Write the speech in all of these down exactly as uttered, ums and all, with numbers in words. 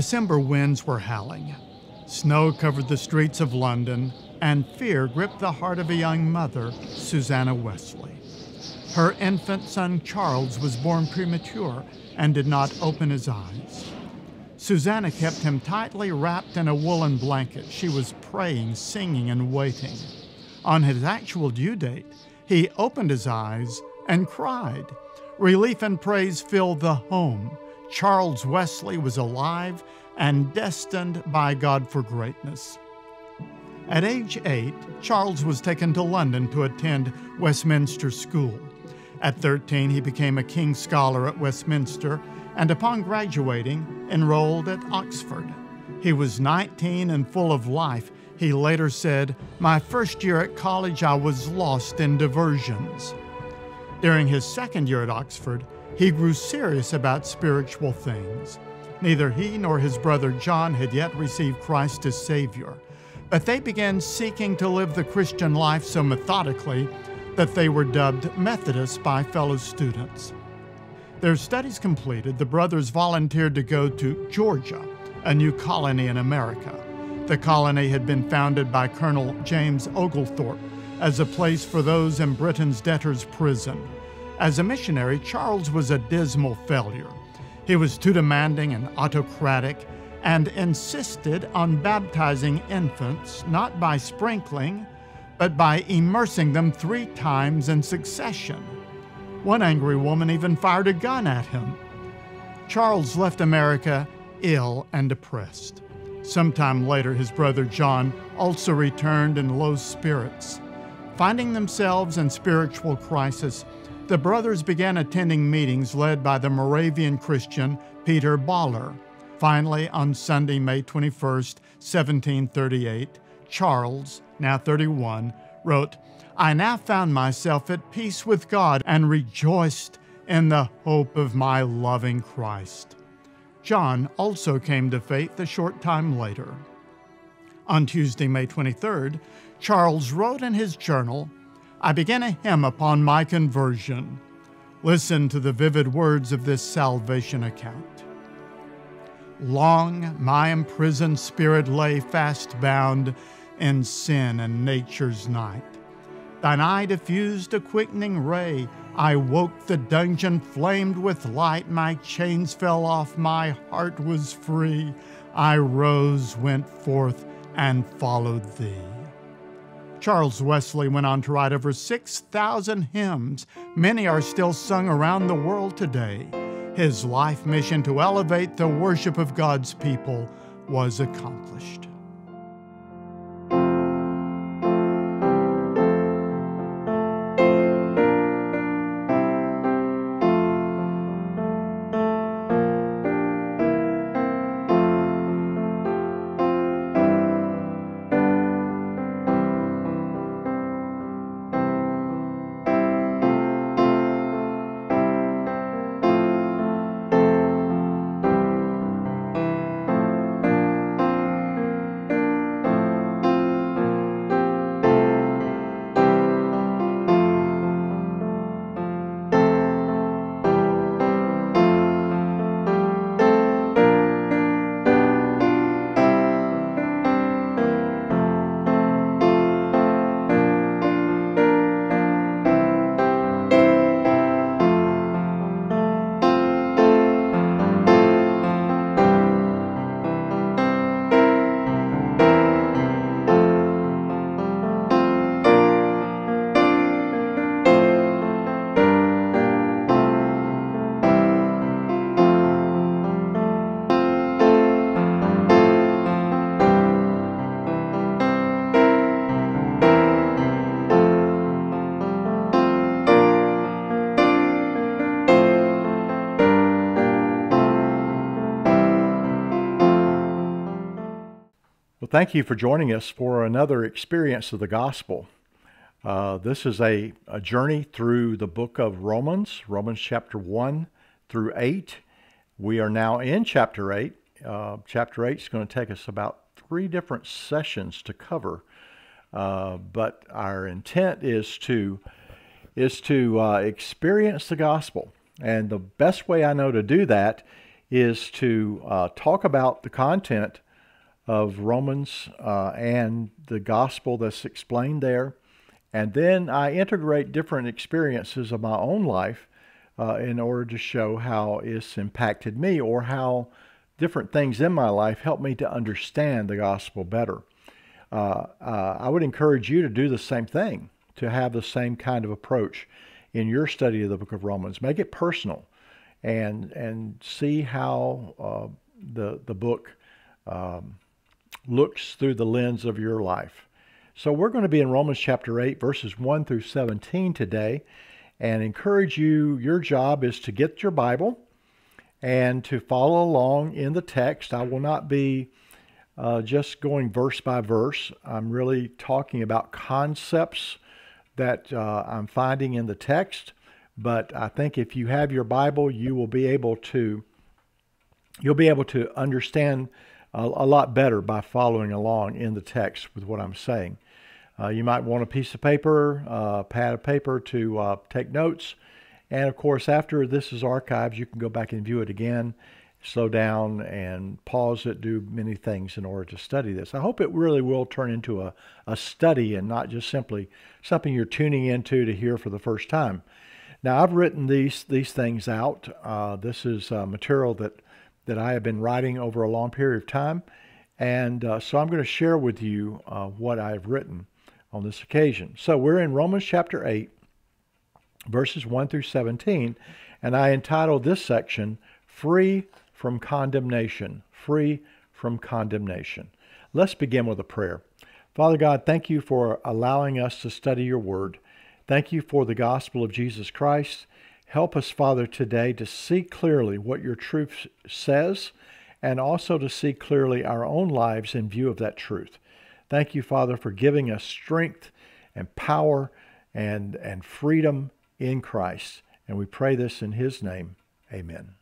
December winds were howling. Snow covered the streets of London, and fear gripped the heart of a young mother, Susanna Wesley. Her infant son Charles was born premature and did not open his eyes. Susanna kept him tightly wrapped in a woolen blanket. She was praying, singing, and waiting. On his actual due date, he opened his eyes and cried. Relief and praise filled the home. Charles Wesley was alive and destined by God for greatness. At age eight, Charles was taken to London to attend Westminster School. At thirteen, he became a King's Scholar at Westminster, and upon graduating, enrolled at Oxford. He was nineteen and full of life. He later said, "My first year at college, I was lost in diversions." During his second year at Oxford, he grew serious about spiritual things. Neither he nor his brother John had yet received Christ as Savior, but they began seeking to live the Christian life so methodically that they were dubbed Methodists by fellow students. Their studies completed, the brothers volunteered to go to Georgia, a new colony in America. The colony had been founded by Colonel James Oglethorpe as a place for those in Britain's debtor's prison. As a missionary, Charles was a dismal failure. He was too demanding and autocratic and insisted on baptizing infants not by sprinkling, but by immersing them three times in succession. One angry woman even fired a gun at him. Charles left America ill and depressed. Sometime later, his brother John also returned in low spirits. Finding themselves in spiritual crisis, the brothers began attending meetings led by the Moravian Christian Peter Baller. Finally, on Sunday, May twenty-first, seventeen thirty-eight, Charles, now thirty-one, wrote, "I now found myself at peace with God and rejoiced in the hope of my loving Christ." John also came to faith a short time later. On Tuesday, May twenty-third, Charles wrote in his journal, "I began a hymn upon my conversion." Listen to the vivid words of this salvation account. "Long my imprisoned spirit lay fast bound in sin and nature's night. Thine eye diffused a quickening ray. I woke, the dungeon flamed with light. My chains fell off, my heart was free. I rose, went forth, and followed thee." Charles Wesley went on to write over six thousand hymns. Many are still sung around the world today. His life mission to elevate the worship of God's people was accomplished. Thank you for joining us for another experience of the gospel. Uh, this is a, a journey through the book of Romans, Romans chapter one through eight. We are now in chapter eight. Uh, chapter eight is going to take us about three different sessions to cover. Uh, but our intent is to, is to uh, experience the gospel. And the best way I know to do that is to uh, talk about the content of Romans uh, and the gospel that's explained there. And then I integrate different experiences of my own life uh, in order to show how it's impacted me, or how different things in my life help me to understand the gospel better. Uh, uh, I would encourage you to do the same thing, to have the same kind of approach in your study of the book of Romans. Make it personal, and and see how uh, the the book um, looks through the lens of your life. So we're going to be in Romans chapter eight, verses one through seventeen today, and encourage you, your job is to get your Bible and to follow along in the text. I will not be uh, just going verse by verse. I'm really talking about concepts that uh, I'm finding in the text. But I think if you have your Bible, you will be able to you'll be able to understand a, a lot better by following along in the text with what I'm saying. Uh, you might want a piece of paper, uh, pad of paper to uh, take notes. And of course, after this is archived, you can go back and view it again, slow down and pause it, do many things in order to study this. I hope it really will turn into a, a study and not just simply something you're tuning into to hear for the first time. Now, I've written these these things out. Uh, this is uh, material that, that I have been writing over a long period of time. And uh, so I'm going to share with you uh, what I've written on this occasion. So we're in Romans chapter eight, verses one through seventeen, and I entitled this section, Free from Condemnation. Free from Condemnation. Let's begin with a prayer. Father God, thank you for allowing us to study your word. Thank you for the gospel of Jesus Christ. Help us, Father, today to see clearly what your truth says, and also to see clearly our own lives in view of that truth. Thank you, Father, for giving us strength and power and, and freedom in Christ. And we pray this in his name. Amen.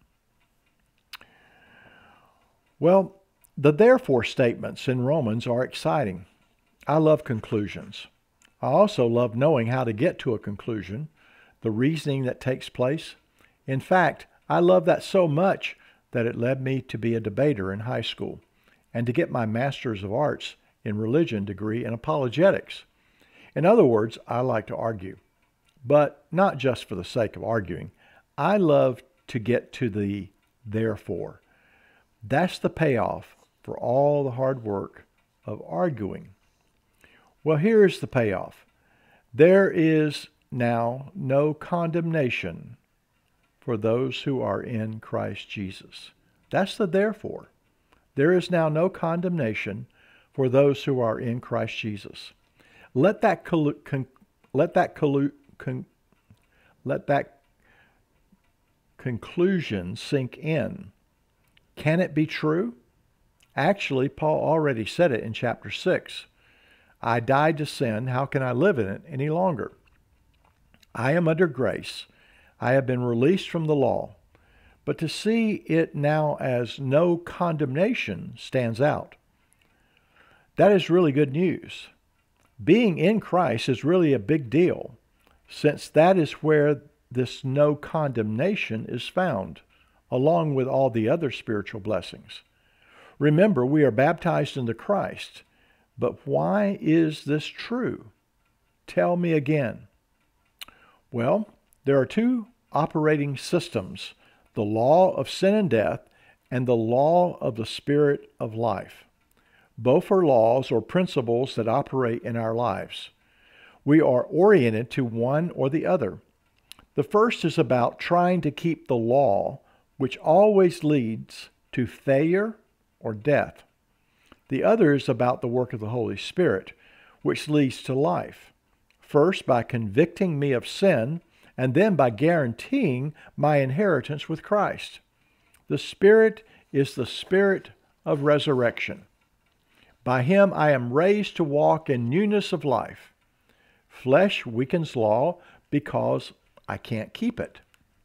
Well, the therefore statements in Romans are exciting. I love conclusions. I also love knowing how to get to a conclusion, the reasoning that takes place. In fact, I love that so much that it led me to be a debater in high school and to get my Master's of Arts in Religion degree in apologetics. In other words, I like to argue, but not just for the sake of arguing. I love to get to the therefore. That's the payoff for all the hard work of arguing. Well, here's the payoff. There is now no condemnation for those who are in Christ Jesus. That's the therefore. There is now no condemnation for those who are in Christ Jesus. Let that collu- con- let that collu- con- let that conclusion sink in. Can it be true? Actually, Paul already said it in chapter six. I died to sin. How can I live in it any longer? I am under grace. I have been released from the law. But to see it now as no condemnation stands out. That is really good news. Being in Christ is really a big deal, since that is where this no condemnation is found, along with all the other spiritual blessings. Remember, we are baptized into Christ. But why is this true? Tell me again. Well, there are two operating systems, the law of sin and death and the law of the Spirit of life. Both are laws or principles that operate in our lives. We are oriented to one or the other. The first is about trying to keep the law, which always leads to failure or death. The other is about the work of the Holy Spirit, which leads to life. First, by convicting me of sin, and then by guaranteeing my inheritance with Christ. The Spirit is the Spirit of resurrection. By him I am raised to walk in newness of life. Flesh weakens law because I can't keep it.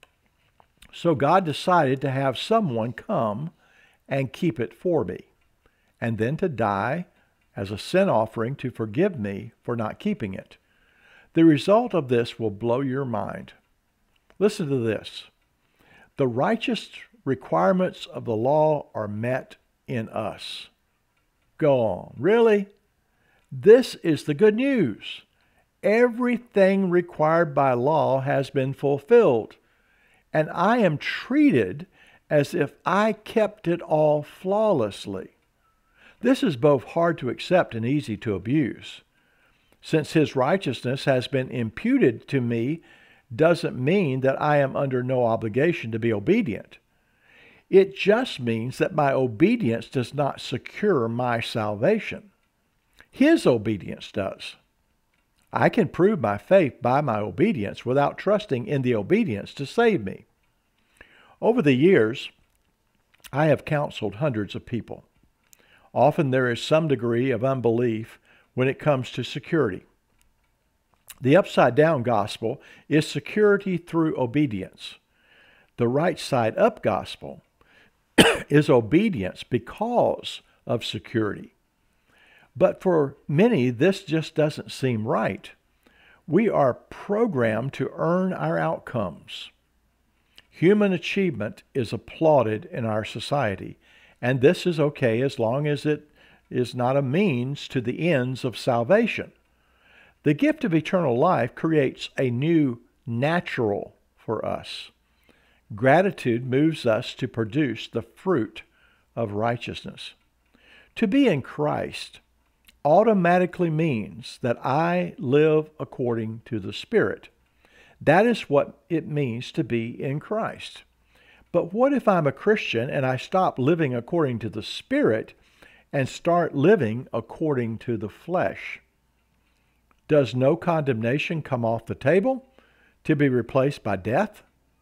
So God decided to have someone come and keep it for me, and then to die as a sin offering to forgive me for not keeping it. The result of this will blow your mind. Listen to this. The righteous requirements of the law are met in us. Go on. Really? This is the good news. Everything required by law has been fulfilled, and I am treated as if I kept it all flawlessly. This is both hard to accept and easy to abuse. Since his righteousness has been imputed to me doesn't mean that I am under no obligation to be obedient. It just means that my obedience does not secure my salvation. His obedience does. I can prove my faith by my obedience without trusting in the obedience to save me. Over the years, I have counseled hundreds of people. Often there is some degree of unbelief when it comes to security. The upside-down gospel is security through obedience. The right-side-up gospel is obedience because of security. But for many, this just doesn't seem right. We are programmed to earn our outcomes. Human achievement is applauded in our society, and this is okay as long as it is not a means to the ends of salvation. The gift of eternal life creates a new natural for us. Gratitude moves us to produce the fruit of righteousness. To be in Christ automatically means that I live according to the Spirit. That is what it means to be in Christ. But what if I'm a Christian and I stop living according to the Spirit and start living according to the flesh? Does no condemnation come off the table to be replaced by death?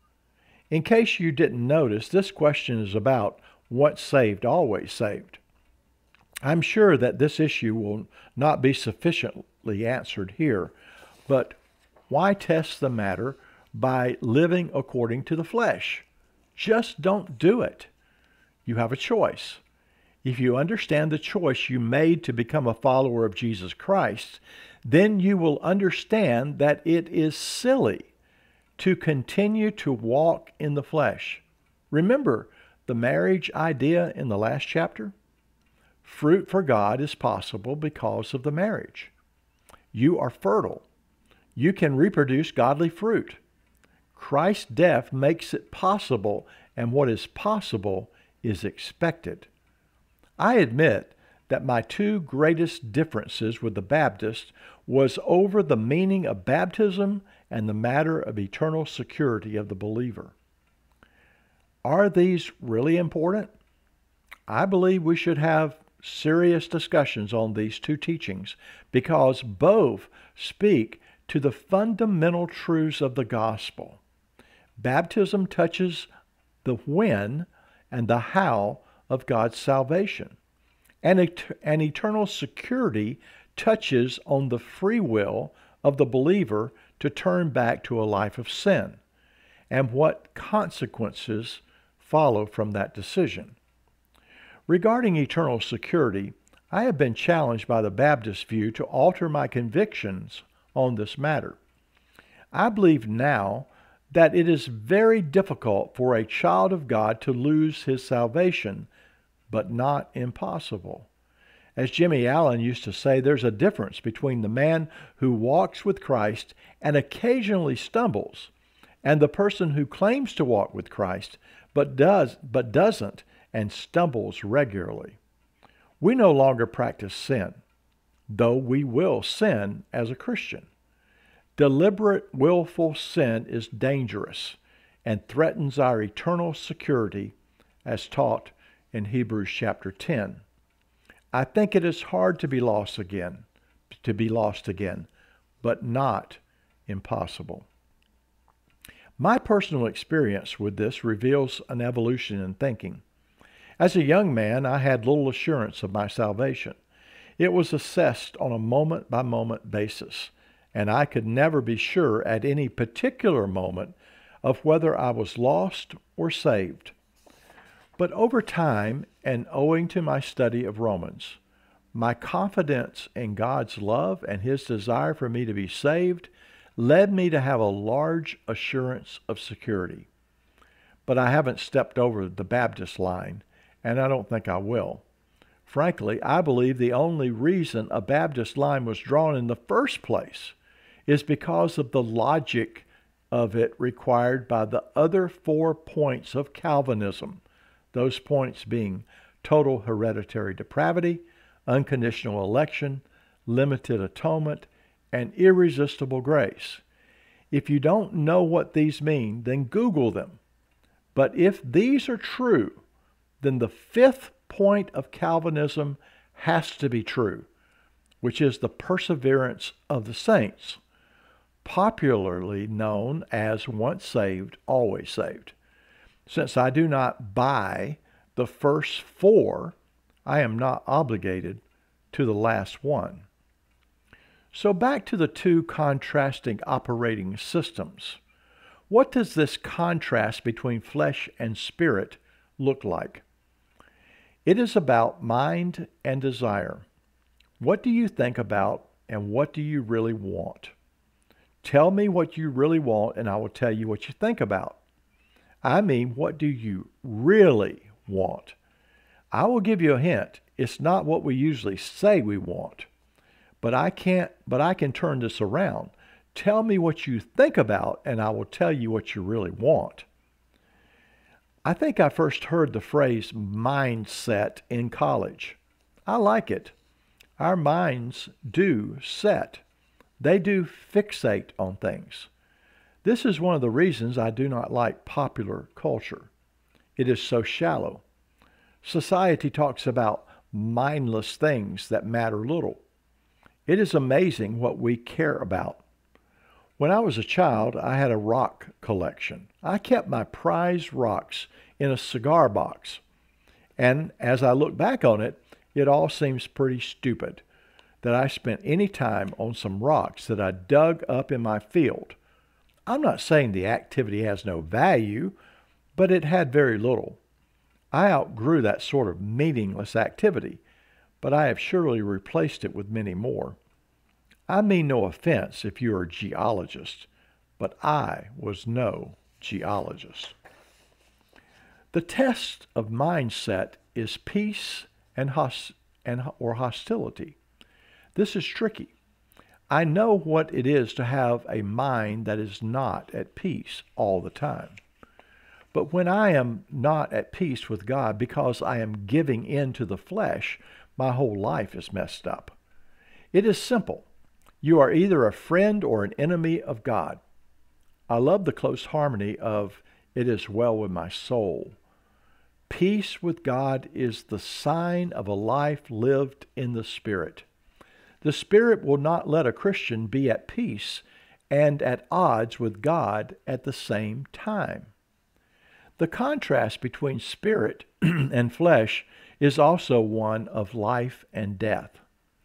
In case you didn't notice, this question is about once saved, always saved. I'm sure that this issue will not be sufficiently answered here, but why test the matter by living according to the flesh? Just don't do it. You have a choice. If you understand the choice you made to become a follower of Jesus Christ, then you will understand that it is silly to continue to walk in the flesh. Remember the marriage idea in the last chapter? Fruit for God is possible because of the marriage. You are fertile. You can reproduce godly fruit. Christ's death makes it possible, and what is possible is expected. I admit that my two greatest differences with the Baptists was over the meaning of baptism and the matter of eternal security of the believer. Are these really important? I believe we should have serious discussions on these two teachings because both speak to the fundamental truths of the gospel. Baptism touches the when and the how of God's salvation, and, et- and eternal security touches on the free will of the believer to turn back to a life of sin, and what consequences follow from that decision. Regarding eternal security, I have been challenged by the Baptist view to alter my convictions on this matter. I believe now that it is very difficult for a child of God to lose his salvation, but not impossible. As Jimmy Allen used to say, there's a difference between the man who walks with Christ and occasionally stumbles, and the person who claims to walk with Christ but does but doesn't and stumbles regularly. We no longer practice sin, though we will sin as a Christian. Deliberate, willful sin is dangerous and threatens our eternal security as taught in Hebrews chapter ten. I think it is hard to be lost again, to be lost again, but not impossible. My personal experience with this reveals an evolution in thinking. As a young man, I had little assurance of my salvation. It was assessed on a moment-by-moment basis, and I could never be sure at any particular moment of whether I was lost or saved. But over time, and owing to my study of Romans, my confidence in God's love and His desire for me to be saved led me to have a large assurance of security. but I haven't stepped over the Baptist line, and I don't think I will. Frankly, I believe the only reason a Baptist line was drawn in the first place is because of the logic of it required by the other four points of Calvinism, those points being total hereditary depravity, unconditional election, limited atonement, and irresistible grace. If you don't know what these mean, then Google them. But if these are true, then the fifth point of Calvinism has to be true, which is the perseverance of the saints, popularly known as once saved, always saved. Since I do not buy the first four, I am not obligated to the last one. So back to the two contrasting operating systems. What does this contrast between flesh and spirit look like? It is about mind and desire. What do you think about and what do you really want? Tell me what you really want and I will tell you what you think about. I mean, what do you really want? I will give you a hint. It's not what we usually say we want. But I can't, but I can turn this around. Tell me what you think about and I will tell you what you really want. I think I first heard the phrase mindset in college. I like it. Our minds do set. They do fixate on things. This is one of the reasons I do not like popular culture. It is so shallow. Society talks about mindless things that matter little. It is amazing what we care about. When I was a child, I had a rock collection. I kept my prized rocks in a cigar box. And as I look back on it, it all seems pretty stupid that I spent any time on some rocks that I dug up in my field. I'm not saying the activity has no value, but it had very little. I outgrew that sort of meaningless activity, but I have surely replaced it with many more. I mean no offense if you are a geologist, but I was no geologist. The test of mindset is peace and, hos- and or hostility. This is tricky. I know what it is to have a mind that is not at peace all the time. But when I am not at peace with God because I am giving in to the flesh, my whole life is messed up. It is simple. You are either a friend or an enemy of God. I love the close harmony of "it is well with my soul." Peace with God is the sign of a life lived in the Spirit. The Spirit will not let a Christian be at peace and at odds with God at the same time. The contrast between spirit and flesh is also one of life and death.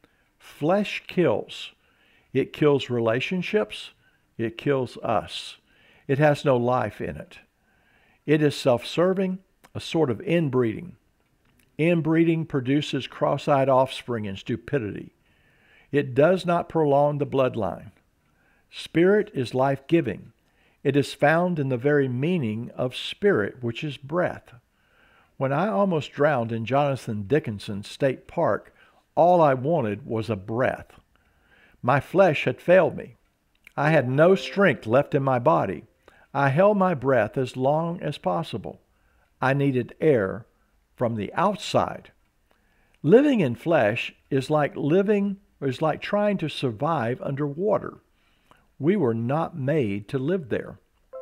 Flesh kills. It kills relationships. It kills us. It has no life in it. It is self-serving, a sort of inbreeding. Inbreeding produces cross-eyed offspring and stupidity. It does not prolong the bloodline. Spirit is life-giving. It is found in the very meaning of spirit, which is breath. When I almost drowned in Jonathan Dickinson State Park, all I wanted was a breath. My flesh had failed me. I had no strength left in my body. I held my breath as long as possible. I needed air from the outside. Living in flesh is like living, is like trying to survive underwater. We were not made to live there.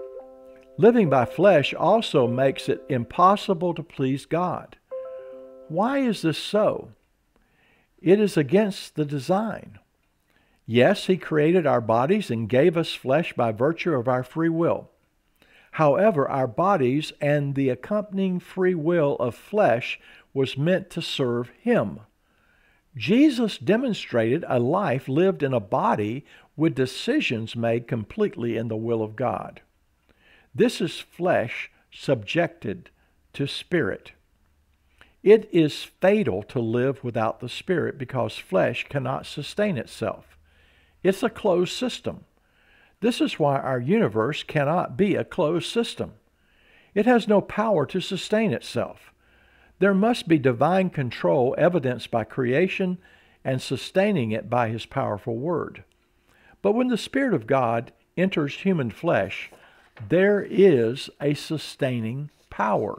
Living by flesh also makes it impossible to please God. Why is this so? It is against the design. Yes, He created our bodies and gave us flesh by virtue of our free will. However, our bodies and the accompanying free will of flesh was meant to serve Him. Jesus demonstrated a life lived in a body with decisions made completely in the will of God. This is flesh subjected to spirit. It is fatal to live without the Spirit because flesh cannot sustain itself. It's a closed system. This is why our universe cannot be a closed system. It has no power to sustain itself. There must be divine control evidenced by creation and sustaining it by his powerful word. But when the Spirit of God enters human flesh, there is a sustaining power.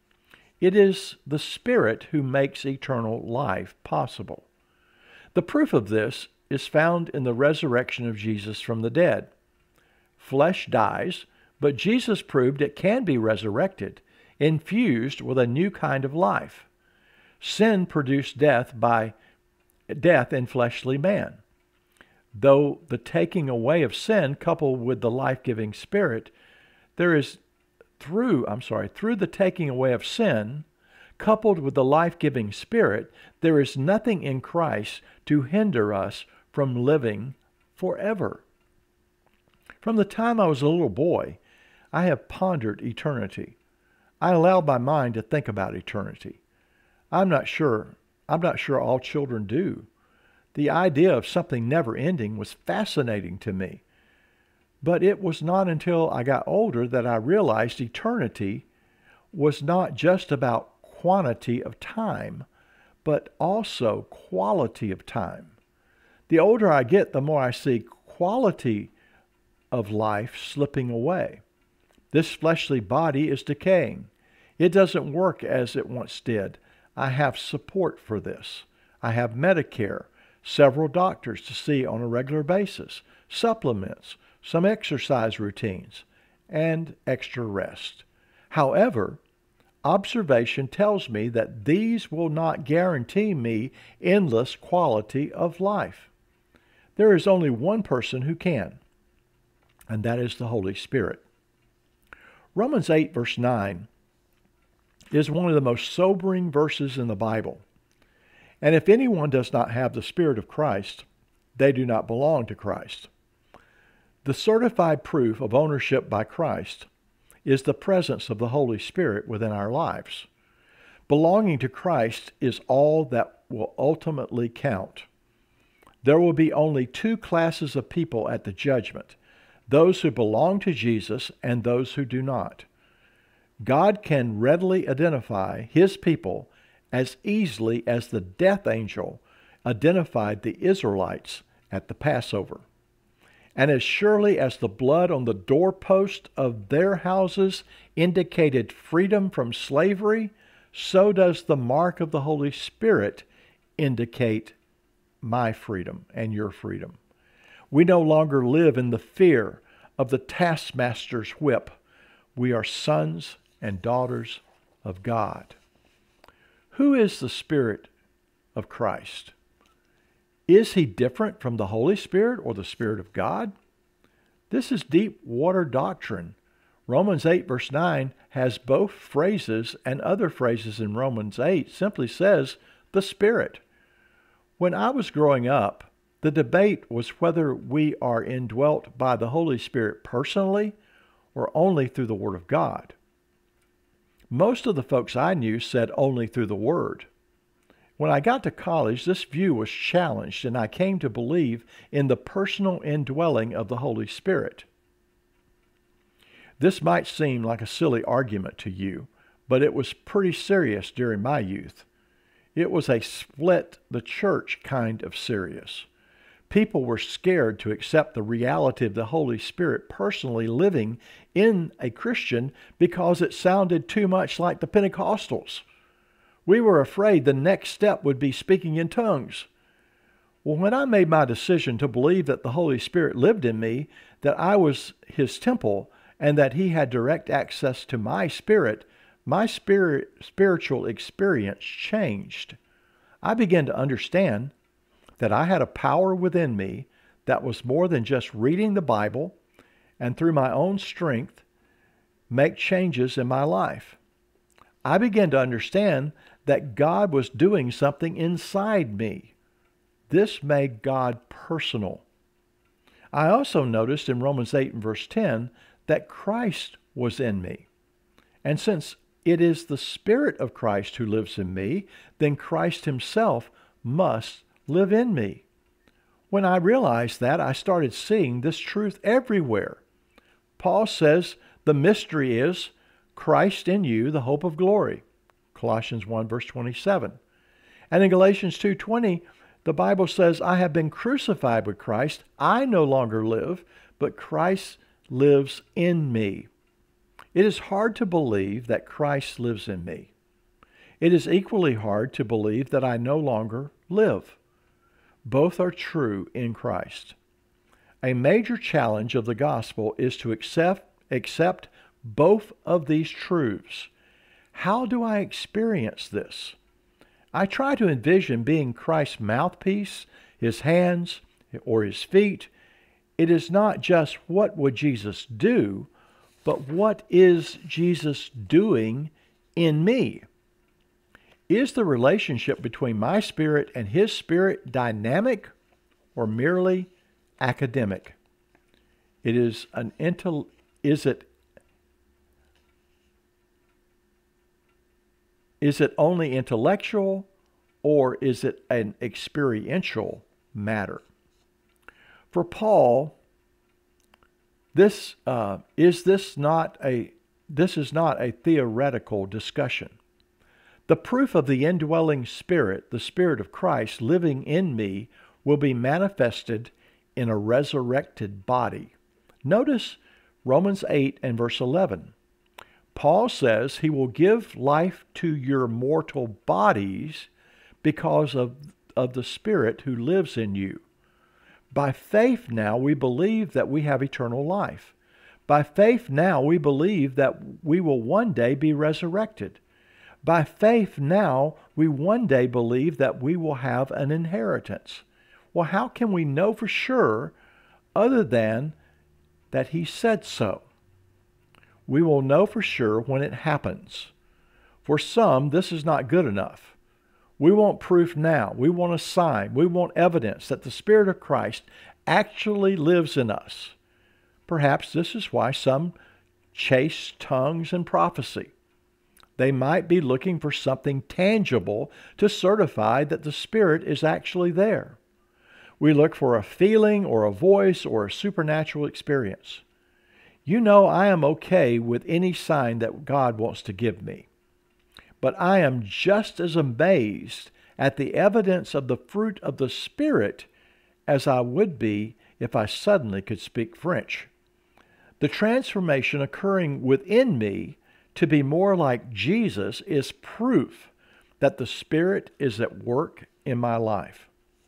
It is the Spirit who makes eternal life possible. The proof of this is found in the resurrection of Jesus from the dead. Flesh dies, but Jesus proved it can be resurrected, infused with a new kind of life. Sin produced death by death in fleshly man. Though the taking away of sin coupled with the life-giving Spirit, there is through, I'm sorry, through the taking away of sin, coupled with the life-giving Spirit, there is nothing in Christ to hinder us from living forever. From the time I was a little boy, I have pondered eternity. I allowed my mind to think about eternity. I'm not sure, I'm not sure all children do. The idea of something never ending was fascinating to me. But it was not until I got older that I realized eternity was not just about quantity of time, but also quality of time. The older I get, the more I see quality of life slipping away. This fleshly body is decaying. It doesn't work as it once did. I have support for this. I have Medicare, several doctors to see on a regular basis, supplements, some exercise routines, and extra rest. However, observation tells me that these will not guarantee me endless quality of life. There is only one person who can, and that is the Holy Spirit. Romans eight verse nine is one of the most sobering verses in the Bible. And if anyone does not have the Spirit of Christ, they do not belong to Christ. The certified proof of ownership by Christ is the presence of the Holy Spirit within our lives. Belonging to Christ is all that will ultimately count. There will be only two classes of people at the judgment, those who belong to Jesus and those who do not. God can readily identify his people as easily as the death angel identified the Israelites at the Passover. And as surely as the blood on the doorpost of their houses indicated freedom from slavery, so does the mark of the Holy Spirit indicate my freedom and your freedom. We no longer live in the fear of the taskmaster's whip. We are sons and daughters of God. Who is the Spirit of Christ? Is he different from the Holy Spirit or the Spirit of God? This is deep water doctrine. Romans eight verse nine has both phrases, and other phrases in Romans eight simply says the Spirit. When I was growing up, the debate was whether we are indwelt by the Holy Spirit personally or only through the Word of God. Most of the folks I knew said only through the Word. When I got to college, this view was challenged, and I came to believe in the personal indwelling of the Holy Spirit. This might seem like a silly argument to you, but it was pretty serious during my youth. It was a split the church kind of serious. People were scared to accept the reality of the Holy Spirit personally living in a Christian because it sounded too much like the Pentecostals. We were afraid the next step would be speaking in tongues. Well, when I made my decision to believe that the Holy Spirit lived in me, that I was his temple, and that he had direct access to my spirit, my spirit, spiritual experience changed. I began to understand that I had a power within me that was more than just reading the Bible and through my own strength make changes in my life. I began to understand that God was doing something inside me. This made God personal. I also noticed in Romans eight and verse ten that Christ was in me. And since it is the Spirit of Christ who lives in me, then Christ himself must live in me. When I realized that, I started seeing this truth everywhere. Paul says the mystery is Christ in you, the hope of glory. Colossians one, verse twenty-seven. And in Galatians two twenty, the Bible says, I have been crucified with Christ. I no longer live, but Christ lives in me. It is hard to believe that Christ lives in me. It is equally hard to believe that I no longer live. Both are true in Christ. A major challenge of the gospel is to accept, accept both of these truths. How do I experience this? I try to envision being Christ's mouthpiece, his hands, or his feet. It is not just what would Jesus do, but what is Jesus doing in me? Is the relationship between my spirit and his spirit dynamic or merely academic? It is an intel is it Is it only intellectual, or is it an experiential matter? For Paul, this uh, is this not a this is not a theoretical discussion. The proof of the indwelling Spirit, the Spirit of Christ living in me, will be manifested in a resurrected body. Notice Romans eight and verse eleven. Paul says he will give life to your mortal bodies because of, of the Spirit who lives in you. By faith now we believe that we have eternal life. By faith now we believe that we will one day be resurrected. By faith now we one day believe that we will have an inheritance. Well, how can we know for sure other than that he said so? We will know for sure when it happens. For some, this is not good enough. We want proof now. We want a sign. We want evidence that the Spirit of Christ actually lives in us. Perhaps this is why some chase tongues and prophecy. They might be looking for something tangible to certify that the Spirit is actually there. We look for a feeling or a voice or a supernatural experience. You know, I am okay with any sign that God wants to give me. But I am just as amazed at the evidence of the fruit of the Spirit as I would be if I suddenly could speak French. The transformation occurring within me to be more like Jesus is proof that the Spirit is at work in my life.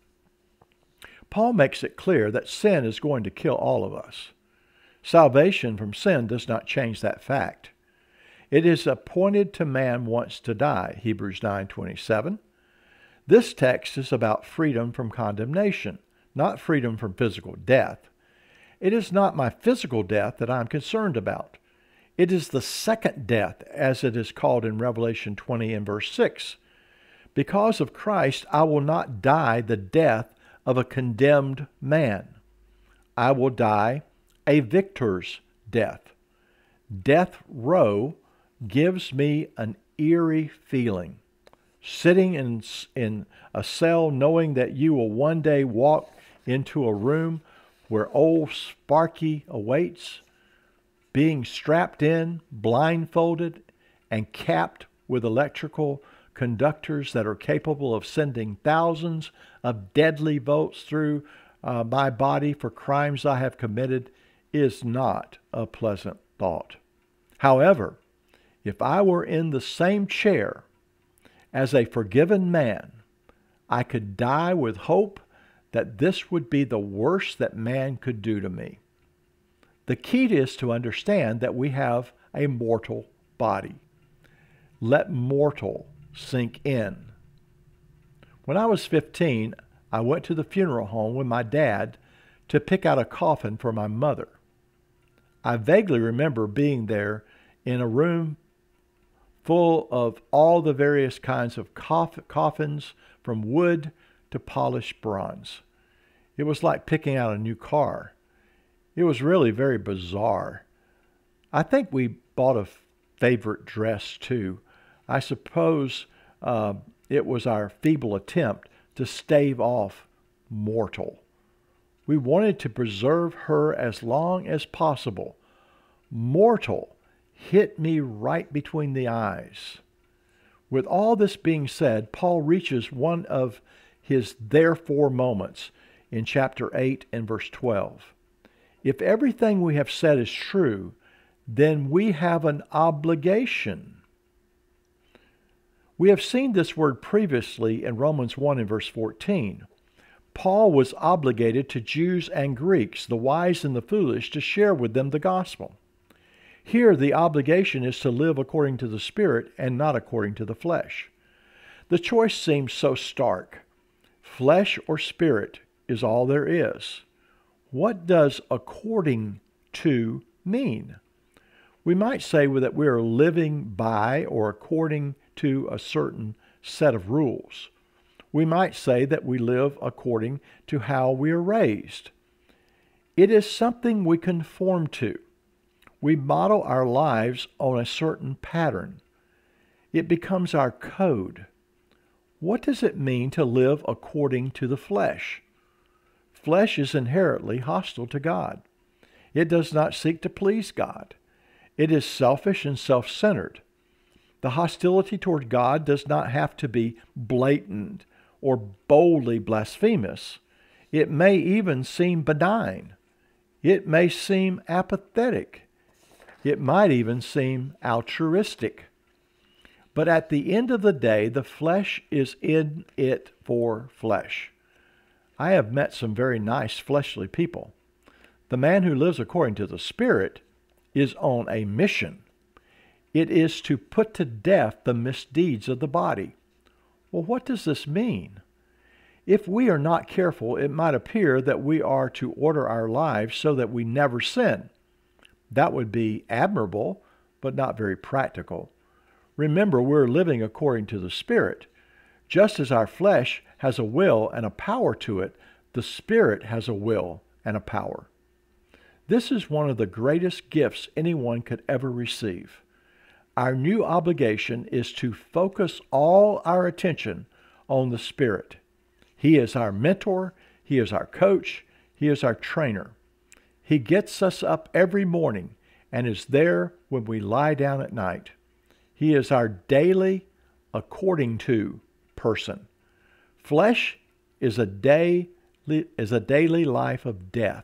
Paul makes it clear that sin is going to kill all of us. Salvation from sin does not change that fact. It is appointed to man once to die, Hebrews nine twenty-seven. This text is about freedom from condemnation, not freedom from physical death. It is not my physical death that I am concerned about. It is the second death, as it is called in Revelation twenty and verse six. Because of Christ, I will not die the death of a condemned man. I will die a victor's death. Death row gives me an eerie feeling. Sitting in, in a cell knowing that you will one day walk into a room where old Sparky awaits, being strapped in, blindfolded, and capped with electrical conductors that are capable of sending thousands of deadly volts through uh, my body for crimes I have committed is not a pleasant thought. However, if I were in the same chair as a forgiven man, I could die with hope that this would be the worst that man could do to me. The key is to understand that we have a mortal body. Let mortal sink in. When I was fifteen, I went to the funeral home with my dad to pick out a coffin for my mother. I vaguely remember being there in a room full of all the various kinds of coff- coffins, from wood to polished bronze. It was like picking out a new car. It was really very bizarre. I think we bought a favorite dress too. I suppose uh, it was our feeble attempt to stave off mortal. We wanted to preserve her as long as possible. Mortal, hit me right between the eyes. With all this being said, Paul reaches one of his therefore moments in chapter eight and verse twelve. If everything we have said is true, then we have an obligation. We have seen this word previously in Romans one and verse fourteen. Paul was obligated to Jews and Greeks, the wise and the foolish, to share with them the gospel. Here, the obligation is to live according to the Spirit and not according to the flesh. The choice seems so stark. Flesh or spirit is all there is. What does according to mean? We might say that we are living by or according to a certain set of rules. We might say that we live according to how we are raised. It is something we conform to. We model our lives on a certain pattern. It becomes our code. What does it mean to live according to the flesh? Flesh is inherently hostile to God. It does not seek to please God. It is selfish and self-centered. The hostility toward God does not have to be blatant or boldly blasphemous. It may even seem benign. It may seem apathetic. It might even seem altruistic. But at the end of the day, the flesh is in it for flesh. I have met some very nice fleshly people. The man who lives according to the Spirit is on a mission. It is to put to death the misdeeds of the body. Well, what does this mean? If we are not careful, it might appear that we are to order our lives so that we never sin. That would be admirable, but not very practical. Remember, we're living according to the Spirit. Just as our flesh has a will and a power to it, the Spirit has a will and a power. This is one of the greatest gifts anyone could ever receive. Our new obligation is to focus all our attention on the Spirit. He is our mentor. He is our coach. He is our trainer. He gets us up every morning and is there when we lie down at night. He is our daily according to person. Flesh is a day is a daily life of death.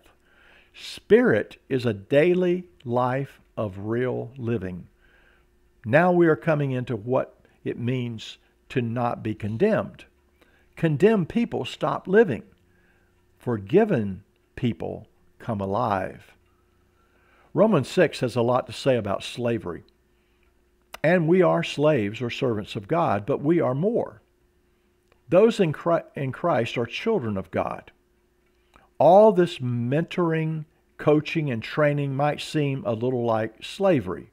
Spirit is a daily life of real living. Now we are coming into what it means to not be condemned. Condemned people stop living. Forgiven people come alive. Romans six has a lot to say about slavery. And we are slaves or servants of God, but we are more. Those in Christ are children of God. All this mentoring, coaching, and training might seem a little like slavery.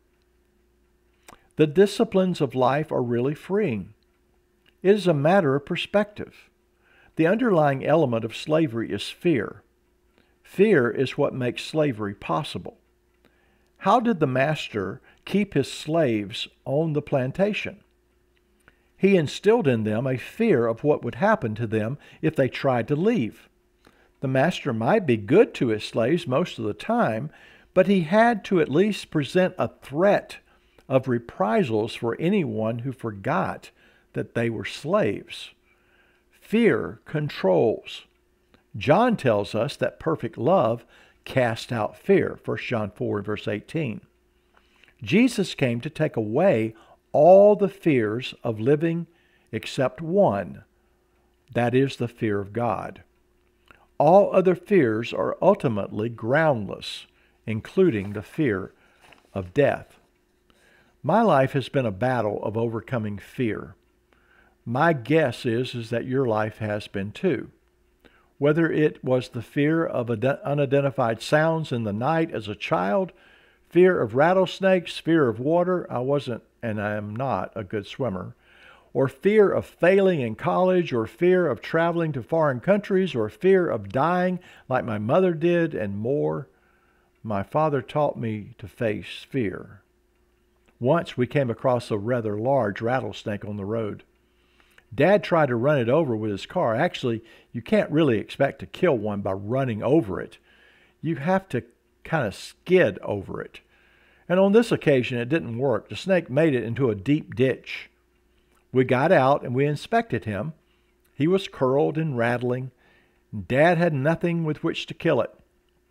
The disciplines of life are really freeing. It is a matter of perspective. The underlying element of slavery is fear. Fear is what makes slavery possible. How did the master keep his slaves on the plantation? He instilled in them a fear of what would happen to them if they tried to leave. The master might be good to his slaves most of the time, but he had to at least present a threat of reprisals for anyone who forgot that they were slaves. Fear controls. John tells us that perfect love casts out fear, First John four, verse eighteen. Jesus came to take away all the fears of living except one, that is the fear of God. All other fears are ultimately groundless, including the fear of death. My life has been a battle of overcoming fear. My guess is, is that your life has been too. Whether it was the fear of unidentified sounds in the night as a child, fear of rattlesnakes, fear of water — I wasn't and I am not a good swimmer — or fear of failing in college, or fear of traveling to foreign countries, or fear of dying like my mother did, and more. My father taught me to face fear. Once we came across a rather large rattlesnake on the road. Dad tried to run it over with his car. Actually, you can't really expect to kill one by running over it. You have to kind of skid over it. And on this occasion, it didn't work. The snake made it into a deep ditch. We got out and we inspected him. He was curled and rattling. Dad had nothing with which to kill it.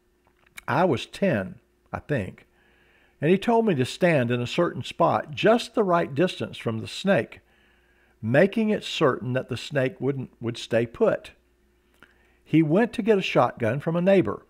I was ten, I think. And he told me to stand in a certain spot, just the right distance from the snake, making it certain that the snake wouldn't would stay put. He went to get a shotgun from a neighbor.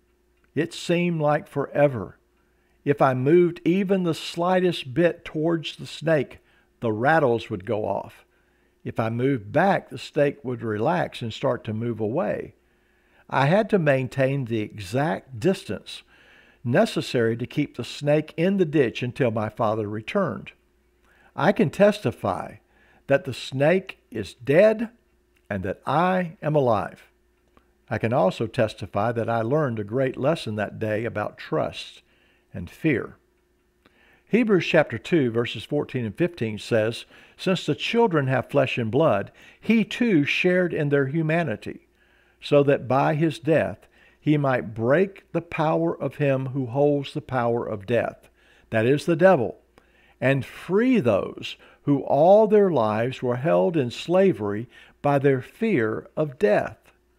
It seemed like forever. If I moved even the slightest bit towards the snake, the rattles would go off. If I moved back, the snake would relax and start to move away. I had to maintain the exact distance necessary to keep the snake in the ditch until my father returned. I can testify that the snake is dead and that I am alive. I can also testify that I learned a great lesson that day about trust and fear. Hebrews chapter two, verses fourteen and fifteen says, "Since the children have flesh and blood, he too shared in their humanity, so that by his death he might break the power of him who holds the power of death, that is the devil, and free those who all their lives were held in slavery by their fear of death."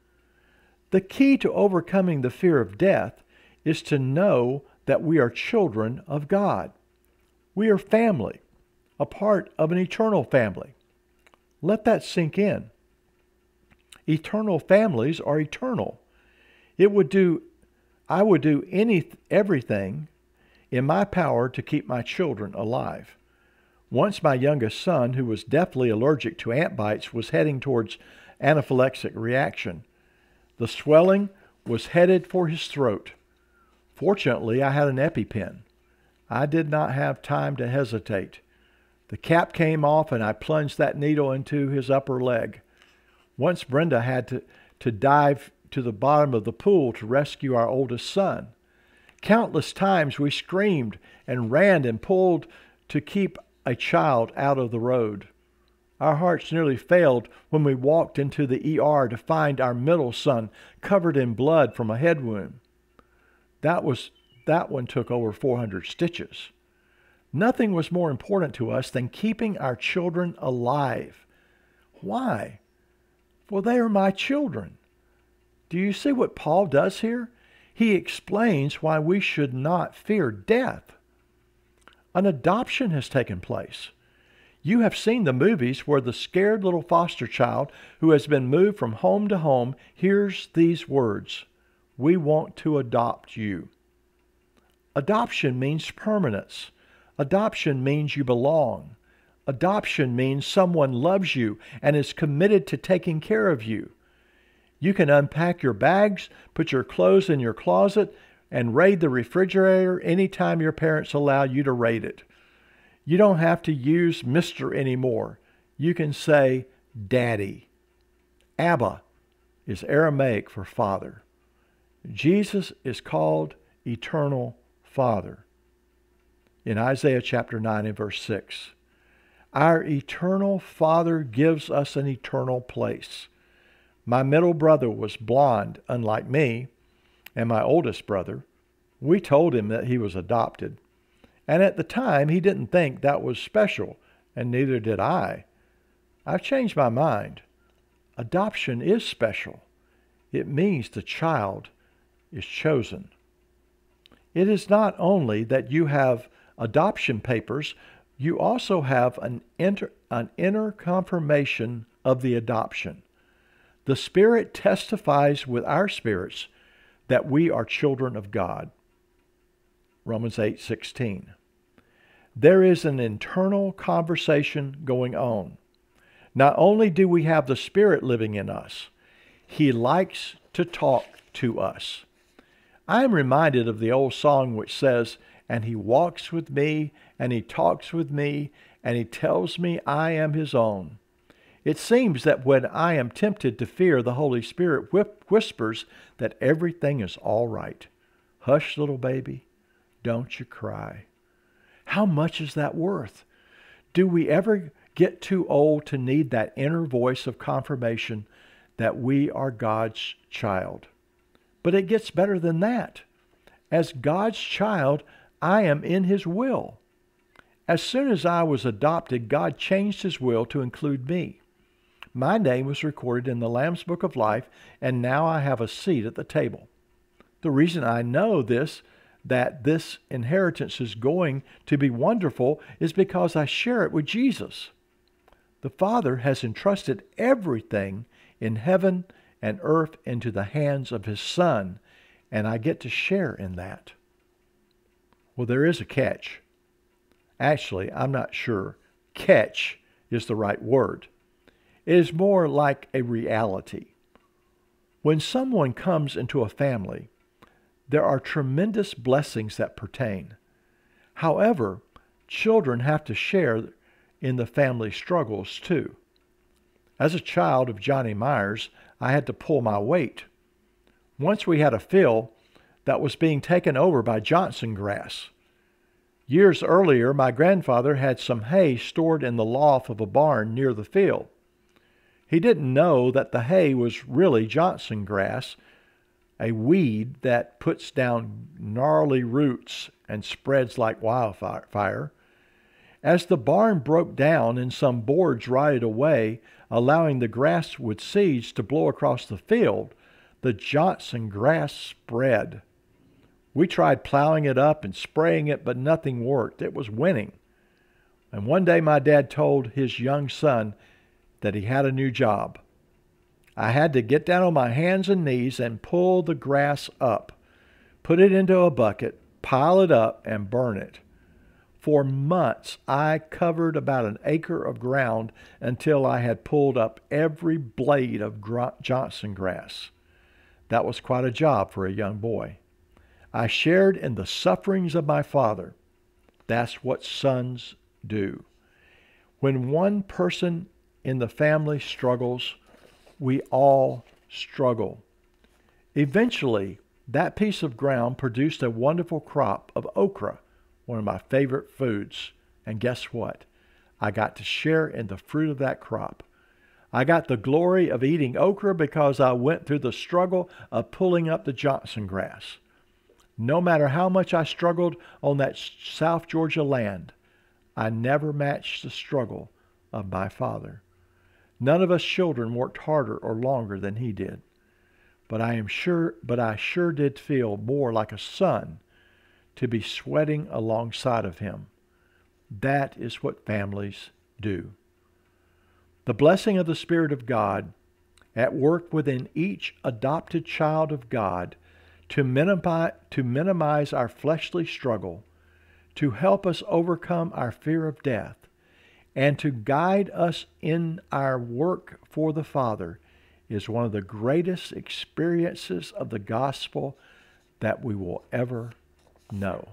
The key to overcoming the fear of death is to know that we are children of God. We are family, a part of an eternal family. Let that sink in. Eternal families are eternal. It would do, I would do any, everything in my power to keep my children alive. Once my youngest son, who was deathly allergic to ant bites, was heading towards anaphylactic reaction. The swelling was headed for his throat. Fortunately, I had an EpiPen. I did not have time to hesitate. The cap came off and I plunged that needle into his upper leg. Once Brenda had to, to dive to the bottom of the pool to rescue our oldest son. Countless times we screamed and ran and pulled to keep a child out of the road. Our hearts nearly failed when we walked into the E R to find our middle son covered in blood from a head wound. That was that one took over four hundred stitches. Nothing was more important to us than keeping our children alive. Why? Well, they are my children. Do you see what Paul does here? He explains why we should not fear death. An adoption has taken place. You have seen the movies where the scared little foster child who has been moved from home to home hears these words, "We want to adopt you." Adoption means permanence. Adoption means you belong. Adoption means someone loves you and is committed to taking care of you. You can unpack your bags, put your clothes in your closet, and raid the refrigerator anytime your parents allow you to raid it. You don't have to use Mister anymore. You can say Daddy. Abba is Aramaic for Father. Jesus is called Eternal Father. In Isaiah chapter nine and verse six, our eternal Father gives us an eternal place. My middle brother was blond, unlike me, and my oldest brother. We told him that he was adopted. And at the time, he didn't think that was special, and neither did I. I've changed my mind. Adoption is special. It means the child is chosen. It is not only that you have adoption papers, you also have an, inter, an inner confirmation of the adoption. The Spirit testifies with our spirits that we are children of God. Romans eight sixteen. There is an internal conversation going on. Not only do we have the Spirit living in us, He likes to talk to us. I am reminded of the old song which says, "And He walks with me, and He talks with me, and He tells me I am His own." It seems that when I am tempted to fear, the Holy Spirit whispers that everything is all right. Hush, little baby, don't you cry. How much is that worth? Do we ever get too old to need that inner voice of confirmation that we are God's child? But it gets better than that. As God's child, I am in his will. As soon as I was adopted, God changed his will to include me. My name was recorded in the Lamb's Book of Life, and now I have a seat at the table. The reason I know this, that this inheritance is going to be wonderful, is because I share it with Jesus. The Father has entrusted everything in heaven and earth into the hands of his Son, and I get to share in that. Well, there is a catch. Actually, I'm not sure catch is the right word. It is more like a reality. When someone comes into a family, there are tremendous blessings that pertain. However, children have to share in the family struggles too. As a child of Johnny Myers, I had to pull my weight. Once we had a field that was being taken over by Johnson grass. Years earlier, my grandfather had some hay stored in the loft of a barn near the field. He didn't know that the hay was really Johnson grass, a weed that puts down gnarly roots and spreads like wildfire. As the barn broke down and some boards rotted away, allowing the grasswood seeds to blow across the field, the Johnson grass spread. We tried plowing it up and spraying it, but nothing worked. It was winning. And one day my dad told his young son that he had a new job. I had to get down on my hands and knees and pull the grass up, put it into a bucket, pile it up, and burn it. For months, I covered about an acre of ground until I had pulled up every blade of Johnson grass. That was quite a job for a young boy. I shared in the sufferings of my father. That's what sons do. When one person in the family struggles, we all struggle. Eventually, that piece of ground produced a wonderful crop of okra, one of my favorite foods. And guess what? I got to share in the fruit of that crop. I got the glory of eating okra because I went through the struggle of pulling up the Johnson grass. No matter how much I struggled on that South Georgia land, I never matched the struggle of my father. None of us children worked harder or longer than he did. But I am sure, but I sure did feel more like a son to be sweating alongside of him. That is what families do. The blessing of the Spirit of God at work within each adopted child of God to minimize, to minimize our fleshly struggle, to help us overcome our fear of death, and to guide us in our work for the Father is one of the greatest experiences of the gospel that we will ever know.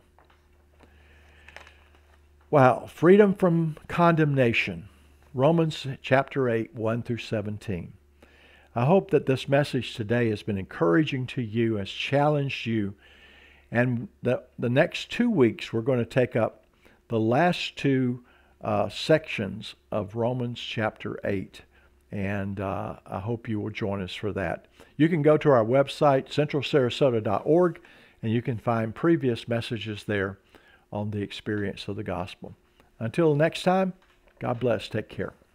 Wow, freedom from condemnation. Romans chapter eight, one through seventeen. I hope that this message today has been encouraging to you, has challenged you. And the, the next two weeks, we're going to take up the last two uh, sections of Romans chapter eight. And uh, I hope you will join us for that. You can go to our website, central sarasota dot org, and you can find previous messages there on the experience of the gospel. Until next time, God bless. Take care.